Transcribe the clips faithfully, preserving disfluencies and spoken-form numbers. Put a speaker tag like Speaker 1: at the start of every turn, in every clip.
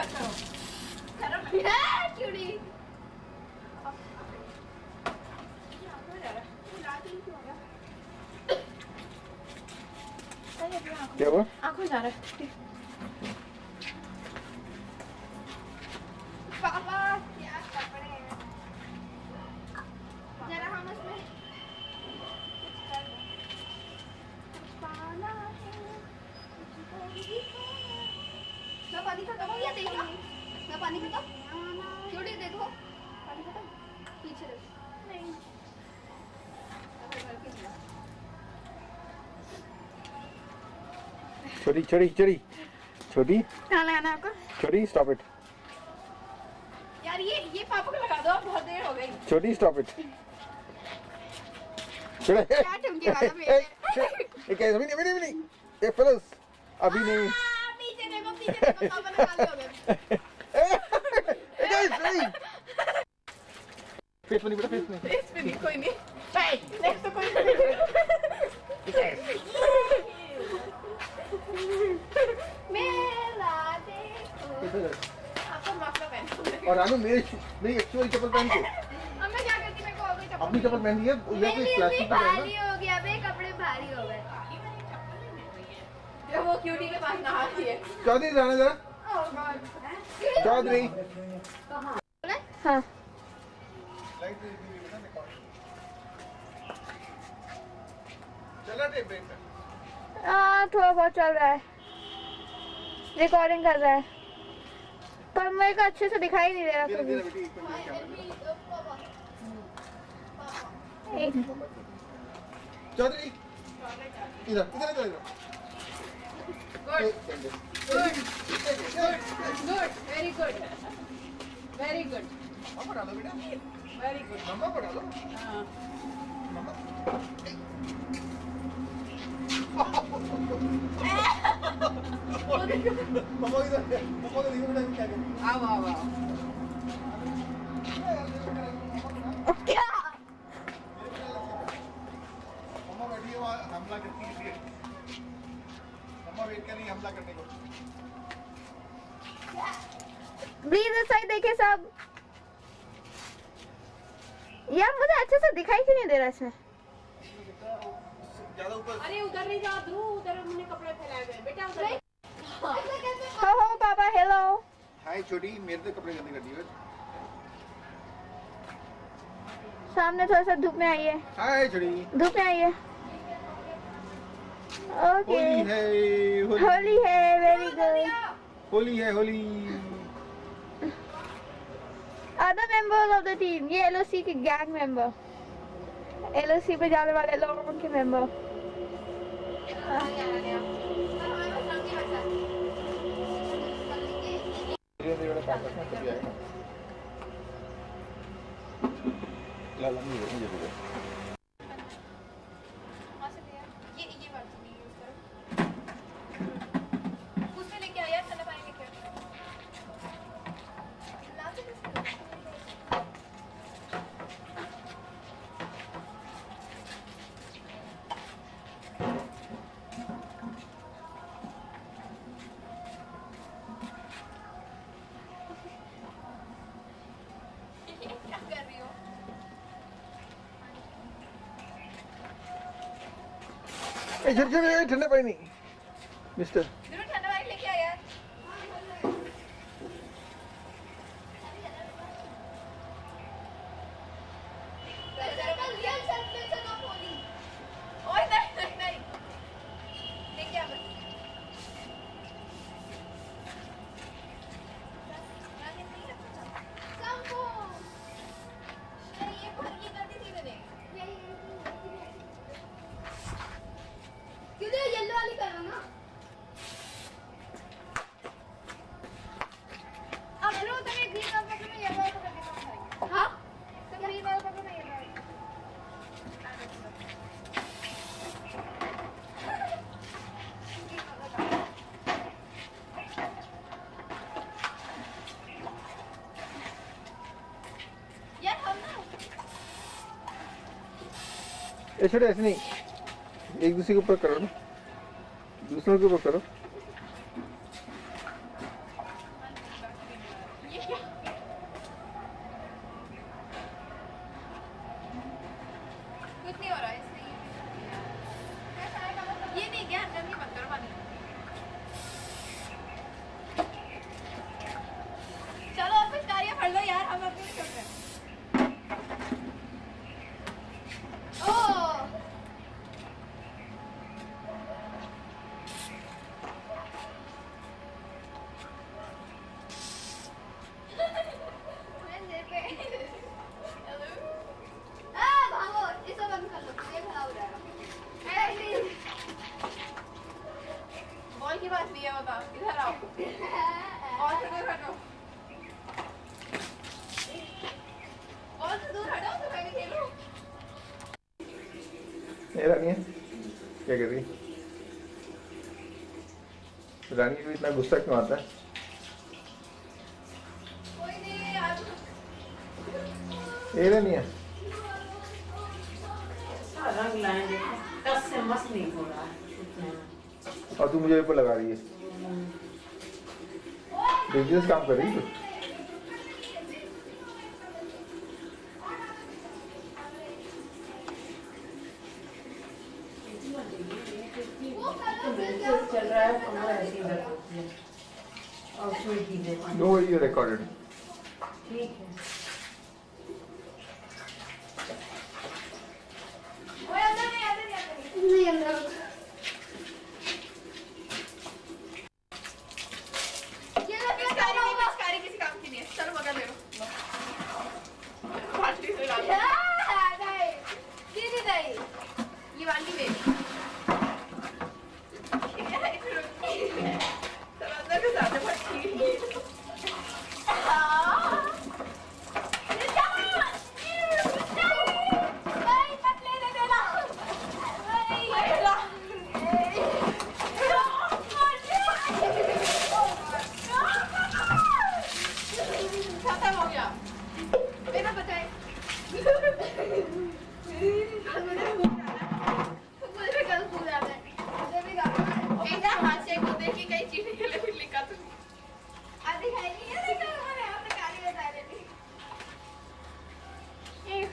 Speaker 1: क्या हुआ?
Speaker 2: आंखों जा रहा है। पापा क्या कपड़े हैं? जरा हम उसमें पाना है। ना पानी खत्म हो गया देखो। ना पानी खत्म। क्यों नहीं देखो? पानी खत्म। पीछे देखो। नहीं।
Speaker 1: छोटी छोटी छोटी छोटी
Speaker 2: कहाँ लगाना है आपको?
Speaker 1: छोटी स्टॉप इट।
Speaker 2: यार ये ये पापा को लगा दो, बहुत देर हो गई।
Speaker 1: छोटी स्टॉप इट। छोटे
Speaker 2: क्या चमकी वाला मेरे?
Speaker 1: ये क्या अभी नहीं अभी नहीं ये फेलोस अभी नहीं।
Speaker 2: पीछे देखो पीछे देखो पापा ने खाली हो गए।
Speaker 1: ए गाइस नहीं फेस नहीं बेटा फेस नहीं
Speaker 2: फेस पे नहीं कोई नहीं। भाई नेक्स्ट तो कोई नहीं। मेला देखो। आपको मफलर पहन।
Speaker 1: और रानू मेरी मेरी एक्चुअल चप्पल पहन के।
Speaker 2: अब मैं क्या करती मेरे को हो गई चप्पल।
Speaker 1: अपनी चप्पल पहन ली है या कोई प्लास्टिक की पहनना।
Speaker 2: भारी हो गया बे कपड़े भारी हो गए। जब वो क्यूटी के पास नहाती है।
Speaker 1: चौधरी जाना जरा।
Speaker 2: Oh god.
Speaker 1: चौधरी।
Speaker 2: हाँ।
Speaker 1: चला टेप ब्रेक।
Speaker 2: हाँ थोड़ा बहुत चल रहा है। रिकॉर्डिंग कर रहा है पर मेरे को अच्छे से दिखाई नहीं दे रहा कुछ भी।
Speaker 1: चौधरी इधर इधर इधर
Speaker 2: good good very good very good.
Speaker 1: मम्मा डालो बेटा
Speaker 2: वेरी गुड।
Speaker 1: मम्मा को डालो।
Speaker 2: हाँ
Speaker 1: मम्मा मम्मा इधर मम्मा को देखो बेटा क्या कर।
Speaker 2: आओ आओ आओ। क्या?
Speaker 1: मम्मा बैठी है वहाँ हमला करने के लिए। मम्मा वेट कर रही है हमला करने को।
Speaker 2: प्लीज इस साइड देखिए सब। यार मुझे अच्छे से दिखाई क्यों नहीं दे रहा इसमें?
Speaker 1: ज़्यादा ऊपर।
Speaker 3: अरे उधर नहीं जा ध्रुव, उधर हमने कपड़े फैलाए हुए हैं बेटा उधर।
Speaker 2: हो हो पापा हेलो।
Speaker 1: हाय छोटी मेरे तो कपड़े गंदे कर दिए।
Speaker 2: सामने थोड़ा सा धूप में आइए।
Speaker 1: हाय छोटी
Speaker 2: धूप में आइए। ओके
Speaker 1: होली है होली,
Speaker 2: होली है वेरी गुड।
Speaker 1: होली है Holi.
Speaker 2: Other members of the team ये एलओसी के गैंग मेंबर एलओसी पे जाने वाले लोगों के मेंबर।
Speaker 1: ला ला मुझे मुझे दे।
Speaker 2: ये ये बात नहीं यूज करो। उसमें लेके आया ठंडा पानी लेके लाते क्या कर रही हो?
Speaker 1: ए झर झर ठंडा पानी नहीं मिस्टर।
Speaker 2: जरूर ठंडा पानी लेके आ यार। ओए नहीं नहीं नहीं लेके आ बस। येलो वाली करो ना। अब लो तुम्हें ग्रीन वाला पकड़ो मैं येलो वाला पकड़ के काम करेंगे। हाँ तुम ग्रीन वाला पकड़ो मैं येलो वाला। यार हम ना
Speaker 1: ए छोटे ऐसे नहीं एक दूसरे के ऊपर करो ना दूसरों के ऊपर करो।
Speaker 3: की मछली है बता, इधर आओ और से दूर हटो, और से दूर हटो तो मैं भी खेलूं।
Speaker 1: ये रानी है क्या कर रही है? रानी को इतना गुस्सा क्यों आता है?
Speaker 3: कोई नहीं आज
Speaker 1: ये रानी है
Speaker 4: रंग लाए देखो, दस से मस्त नहीं हो रहा है।
Speaker 1: और तू मुझे ऊपर लगा रही है। डेंजरस काम कर रही है तू।
Speaker 4: चल रहा है कमरा ऐसे ही दर्द होती है और सुई की दे।
Speaker 1: नो ये रिकॉर्डेड।
Speaker 4: ठीक है।
Speaker 3: ओए अंदर नहीं, अंदर नहीं, अंदर नहीं।
Speaker 2: नहीं अंदर ये लो
Speaker 3: पिचकारी नहीं, पिचकारी किसी काम की नहीं है। चलो मगर ले लो। बाल्टी से डालो।
Speaker 2: नहीं दीदी नहीं
Speaker 3: ये बाल्टी मेरी। चलो अंदर के साथ भट्टी।
Speaker 2: नहीं मत लेने देना नहीं
Speaker 3: खत्म हो गया।
Speaker 2: मेरा बताए मुझे भी कल स्कूल जाना है मुझे भी जाना है
Speaker 3: एक बार हाथ से को देखी कहीं चीनी के लिए भी लिखा तू।
Speaker 2: आधी खाएगी ये देखो हमारे यहाँ पे काली बता रही थी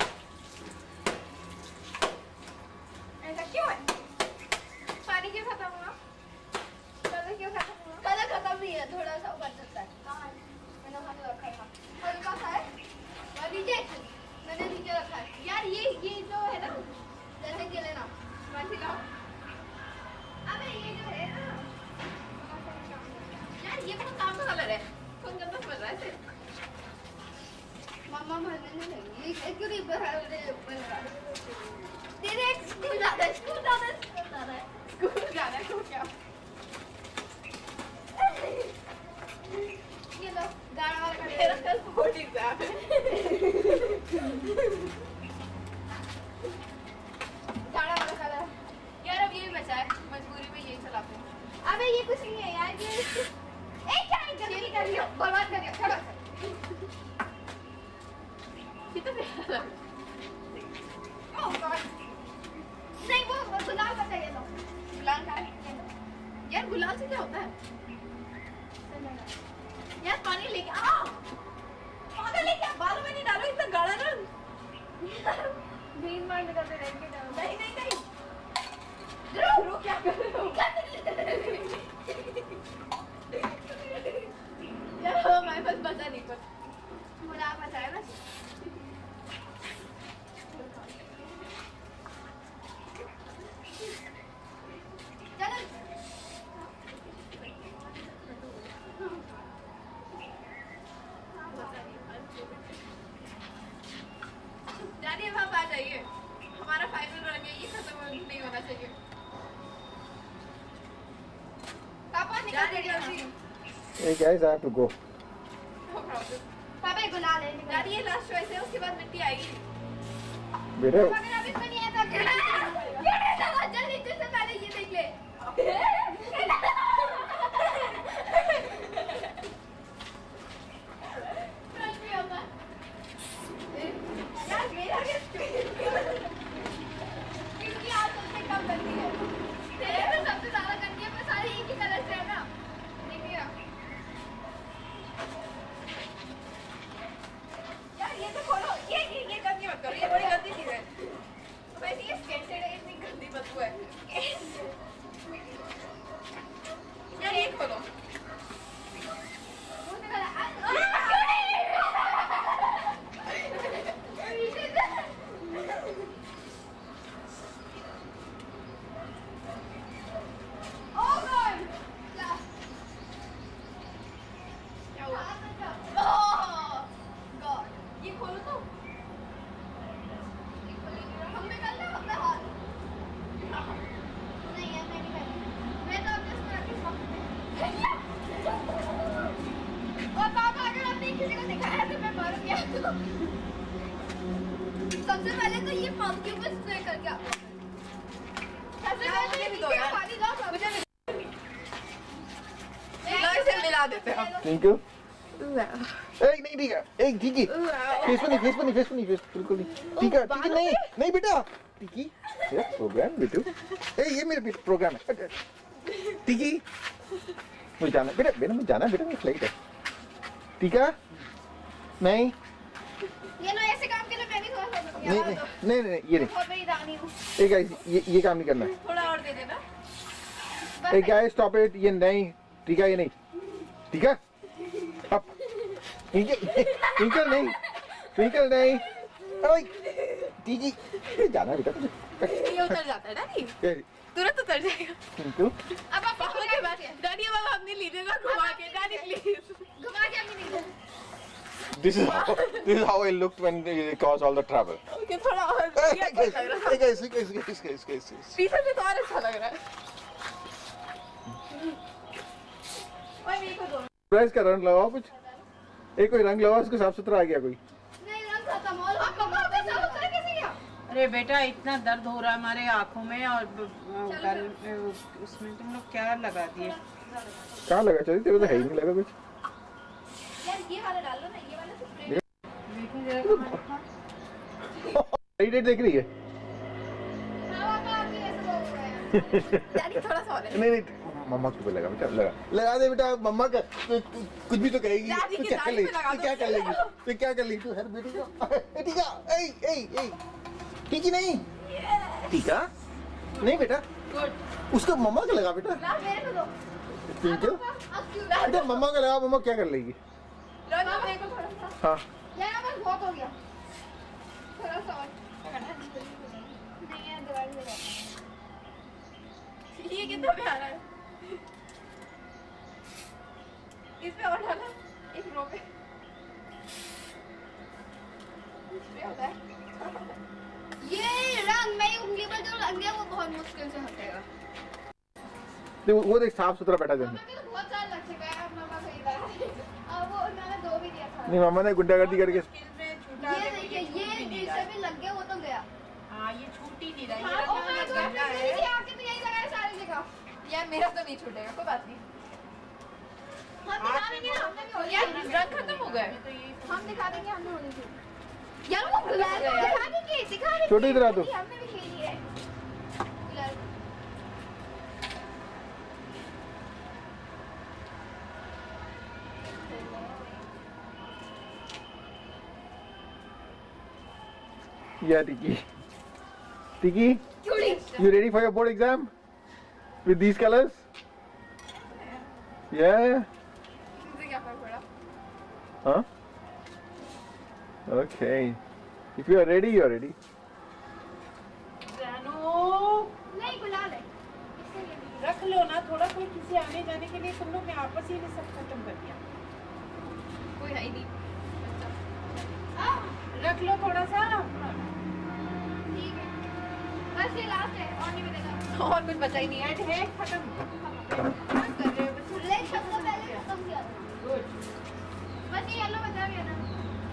Speaker 3: ऐसा क्यों है? पानी क्यों खत्म हुआ? कलर क्यों खत्म हुआ?
Speaker 2: कलर खत्म नहीं है थोड़ा सा ऊपर सकता है कहाँ है मैंने वहाँ पे रखा था हल्का सा है और नीचे मैंने नीचे रखा है
Speaker 3: यार ये ये जो है ना,
Speaker 2: जैसे कि लेना
Speaker 3: वैसे लाओ।
Speaker 2: अबे ये जो है ना
Speaker 3: यार ये बहुत काम का कलर है। कौन गंदा समझ रहा है इसे?
Speaker 2: मम्मा भरने नहीं लगी ये क्यों नहीं भर रहे ऊपर लगा तेरे एक स्कूल जाता है स्कूल जाता है स्कूल जाता है
Speaker 3: स्कूल जाना है तो क्या?
Speaker 2: ये लो गाना वाला
Speaker 3: मेरा कल बोर्ड एग्जाम है।
Speaker 2: गाना वाला कलर
Speaker 3: यार अब ये भी बचा है, मजबूरी में यही चलाते हैं।
Speaker 2: अबे ये कुछ नहीं है यार ये ए क्या है जल्दी कर लियो बर्बाद कर दिया छोड़ो
Speaker 3: कितना प्यारा लग रहा है।
Speaker 2: ओह गॉड नहीं वो वो गुलाब का चाहिए लो
Speaker 3: गुलाल का है? यार गुलाल से क्या होता है? यार पानी लेके आओ, पानी लेके आओ, बालों में नहीं डालो इतना गाढ़ा रंग।
Speaker 2: ग्रीन मार्क करते रहेंगे
Speaker 3: नहीं नहीं नहीं, रुक रुक, क्या कर रहे हो? यार हमारे पास बचा नहीं कुछ।
Speaker 2: गुलाब बचाया ना चलो
Speaker 3: जानिए अब आप आ जाइए, हमारा फाइनल रन है, ये खत्म नहीं होना चाहिए। पापा निकाल दीजिए जल्दी।
Speaker 1: Hey guys, I have to go.
Speaker 3: No problem.
Speaker 2: पापा गुलाब ले
Speaker 3: यार ये लास्ट चॉइस है, उसके बाद मिट्टी आएगी।
Speaker 1: बेटे
Speaker 2: अगर अभी इसमें नहीं है तो ये चलो जल्दी जल्दी पहले ये देख ले फ्रेंड भी होगा
Speaker 3: यार मेरा
Speaker 2: क्योंकि आप सबसे कम करती है तेरे में सबसे ज्यादा करती है पर सारे एक ही कलर से है ना
Speaker 3: देखिए यार ये तो खोलो, ये ये ये गंदी मत करो, ये बड़ी गंदी चीज है। वैसे ये स्केचेड है, इतनी गंदी बदबू है।
Speaker 2: माउथ के ऊपर स्प्रे करके आप ऐसे
Speaker 3: हाँ, मुझे भी दो यार।
Speaker 2: पानी लाओ
Speaker 3: मुझे भी लो, इसे मिला देते हैं।
Speaker 1: Thank you. ए नहीं ठीक है, ए ठीक है। फेस पर नहीं, फेस पर नहीं, फेस पर नहीं, फेस बिल्कुल नहीं। ठीक है, ठीक है नहीं, नहीं बेटा। टिकी, ये प्रोग्राम बेटू। ए ये मेरा प्रोग्राम है। टिकी, मुझे जाना बेटा, बेटा मुझे जाना बेटा, मेरी फ्लाइट है। ठीक है? नहीं
Speaker 2: ये लो ऐसे काम के लिए मैं भी थोड़ा सा
Speaker 1: नहीं नहीं नहीं नहीं ये नहीं।
Speaker 2: बहुत बड़ी रानी हूँ।
Speaker 1: ए गाइस ये ये काम नहीं करना है।
Speaker 3: थोड़ा और दे देना।
Speaker 1: ए गाइस स्टॉप इट, ये नहीं। ठीक है ये नहीं। ठीक है? अब ट्विंकल ट्विंकल नहीं, ट्विंकल नहीं। ओए टीकी जाना बेटा तुझे।
Speaker 3: ये उतर जाता है डैडी, तुरंत उतर जाएगा।
Speaker 1: ट्विंकल
Speaker 2: अब आप पापा के बाद
Speaker 3: डैडी अब आप अपनी लीजिएगा घुमा के, डैडी प्लीज
Speaker 2: घुमा के अपनी नहीं
Speaker 1: This is how this is how I looked when they caused all the trouble.
Speaker 3: Okay थोड़ा और
Speaker 1: Hey
Speaker 3: ये अच्छा लग रहा है।
Speaker 1: guys, hey guys, guys, guys, guys, guys.
Speaker 3: पीछे से तो और अच्छा लग रहा है। ओए मेरे को दो।
Speaker 1: प्राइस का रंग लगाओ कुछ। एक कोई रंग लगाओ, उसको साफ सुथरा आ गया कोई।
Speaker 2: नहीं रंग खत्म और पापा आपने साफ सुथरा कैसे किया?
Speaker 4: अरे बेटा इतना दर्द हो रहा है हमारे आँखों में और गल उसमें तुम लोग क्या लगा दिए?
Speaker 1: कहाँ लगा चल? तेरे को तो है ही नहीं लगा कुछ।
Speaker 2: यार ये वाला डाल लो ना, ये वाला स्प्रे।
Speaker 4: देखो जरा
Speaker 1: सही डेट देख रही है?
Speaker 2: पापा का आप ऐसे बोल रहे हैं।
Speaker 3: डैडी थोड़ा सा और है।
Speaker 1: नहीं नहीं मम्मा के ऊपर लगा बेटा, लगा लगा दे बेटा। मम्मा का तु- तु- कुछ भी तो कहेगी।
Speaker 3: दादी
Speaker 1: तू
Speaker 3: की
Speaker 1: क्या कर
Speaker 3: दाढ़ी
Speaker 1: लेगी?
Speaker 3: पे लगा
Speaker 1: तू
Speaker 3: दो।
Speaker 1: क्या कर लेगी? तू क्या कर लेगी? तू हर बेटी का ठीक है? ए ए ए ठीक ही नहीं। ठीक है? नहीं बेटा,
Speaker 3: गुड।
Speaker 1: उसको मम्मा का लगा बेटा।
Speaker 2: ला मेरे को दो।
Speaker 1: ठीक है?
Speaker 2: अब क्यों?
Speaker 1: बेटा मम्मा का लगा, मम्मा क्या कर लेगी?
Speaker 3: लो लो मेरे को थोड़ा सा।
Speaker 1: हाँ
Speaker 2: यार बस बहुत हो गया। थोड़ा सा और। नहीं यार दीवार में लगा।
Speaker 3: ये कितना प्यारा है। इसमें और डाला एक रो पे। इसमें होता है।
Speaker 2: ये रंग मैं उंगली पर जो रंग है वो बहुत मुश्किल से हटेगा।
Speaker 1: देखो वो देख साफ सुथरा बैठा जैसे।
Speaker 2: मामा के तो बहुत साल लग चुका है, अब मामा को ही लगा। और वो उन्होंने दो भी दिया था।
Speaker 1: नहीं मामा ने गुंडागर्दी करके
Speaker 4: मुश्किल में छूटा
Speaker 2: ये
Speaker 4: तो
Speaker 2: देखिए
Speaker 4: छूट
Speaker 2: ये
Speaker 4: भी नहीं
Speaker 2: इससे
Speaker 4: रहा।
Speaker 2: भी लग गया, वो तो गया।
Speaker 4: हाँ ये छूट ही नहीं रहा।
Speaker 2: हाँ,
Speaker 4: ये
Speaker 2: ओ माय
Speaker 4: रंग
Speaker 2: गॉड,
Speaker 4: गंदा
Speaker 2: मेरी
Speaker 4: है।
Speaker 2: आंखें तो यही लगा है सारी जगह।
Speaker 3: यार मेरा तो नहीं छूटेगा, कोई बात नहीं।
Speaker 2: हम दिखा देंगे ना, हमने भी हो
Speaker 3: यार
Speaker 2: गया।
Speaker 3: रंग खत्म हो गया।
Speaker 4: तो ये
Speaker 2: हम दिखा देंगे, हमने होनी चाहिए। यार वो गुलाल को दिखा देंगे, दिखा देंगे।
Speaker 1: छोटी इधर आ तू।
Speaker 2: हमने भी खेली है गुलाल।
Speaker 1: Yeah, Tiki. Tiki,
Speaker 2: चूड़ी।
Speaker 1: you ready for your board exam? With these colors? Yeah.
Speaker 3: मुझे क्या फर्क पड़ा?
Speaker 1: Huh? Okay. If you are ready, you are ready.
Speaker 4: जानू
Speaker 2: नहीं गुलाल है। इससे ले ली।
Speaker 4: रख लो ना थोड़ा, कोई किसी आने जाने के लिए तुम लोग ने आपस ही में सब खत्म कर दिया।
Speaker 3: कोई है ही नहीं।
Speaker 2: आ,
Speaker 4: रख लो थोड़ा सा।
Speaker 2: ठीक है। बस ये लास्ट है, और नहीं मिलेगा।
Speaker 3: और कुछ बचा ही नहीं है।
Speaker 4: ऐड है खत्म।
Speaker 3: क्या कर रहे हो बच्चे?
Speaker 2: ले सबको पहले खत्म किया था।
Speaker 4: गुड।
Speaker 2: बस ये येलो बचा गया ना।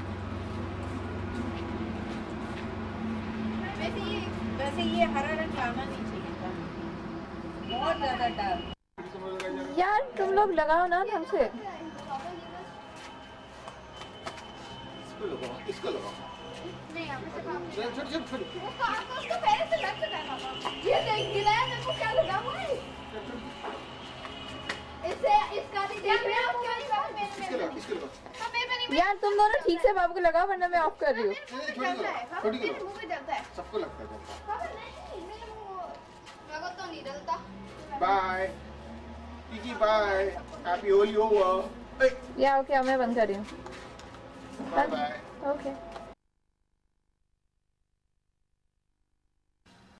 Speaker 3: वैसे ये
Speaker 4: वैसे ये हरा रंग लाना नहीं चाहिए था, बहुत ज्यादा डार्क।
Speaker 3: यार तुम लोग लगाओ ना ढंग से।
Speaker 1: इसको लगाओ, इसको लगाओ।
Speaker 2: नहीं यहाँ पे से काम नहीं।
Speaker 1: छोटी छोटी छोटी।
Speaker 2: वो काम तो उसको पहले से लग चुका है पापा। ये देख दिलाया मेरे को, क्या लगा हुआ है? इससे इसका भी देख रहे हो, क्या नहीं बात मेरे
Speaker 1: इसको
Speaker 2: में।
Speaker 1: लगाओ, इसको लगाओ।
Speaker 2: हाँ, मेरे पे नहीं।
Speaker 3: यार तुम दोनों ठीक से बाबू को लगाओ वरना मैं ऑफ कर रही हूँ।
Speaker 2: मेरे मुंह पे
Speaker 1: छोटी
Speaker 2: जलता है।
Speaker 1: लगाओ,
Speaker 2: पापा
Speaker 1: छोटी
Speaker 2: मेरे
Speaker 1: लगाओ।
Speaker 2: मुंह पे जलता है।
Speaker 1: सबको लगता है जैसा।
Speaker 2: पापा नहीं, मेरे मुंह मेरे को तो नहीं जलता।
Speaker 1: Bye. Tiki, bye. Happy Holi over. Hey.
Speaker 3: या ओके मैं बंद कर रही हूँ।
Speaker 1: Bye bye.
Speaker 3: ओके